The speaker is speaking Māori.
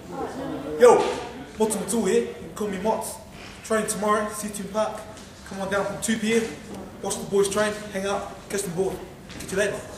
Yo, Mott's on tour here. You can call me Mott. Training tomorrow, Seatoon Park. Come on down from 2 PM. Watch the boys train, hang out, catch them board. Catch you later.